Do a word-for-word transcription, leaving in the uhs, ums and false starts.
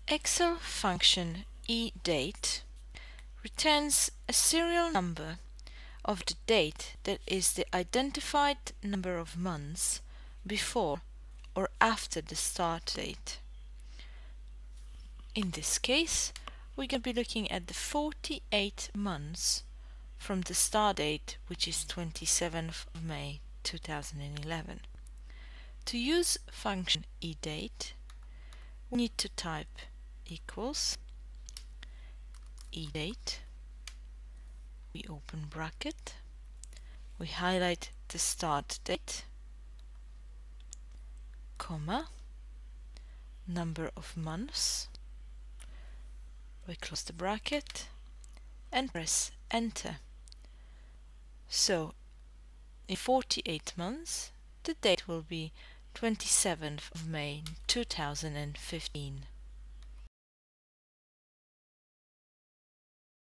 Excel function Edate returns a serial number of the date that is the identified number of months before or after the start date. In this case, we're going to be looking at the forty-eight months from the start date, which is twenty-seventh of May two thousand eleven. To use function Edate, we need to type equals Edate, we open bracket, we highlight the start date, comma, number of months, we close the bracket and press enter. So in forty-eight months the date will be twenty-seventh of May two thousand fifteen.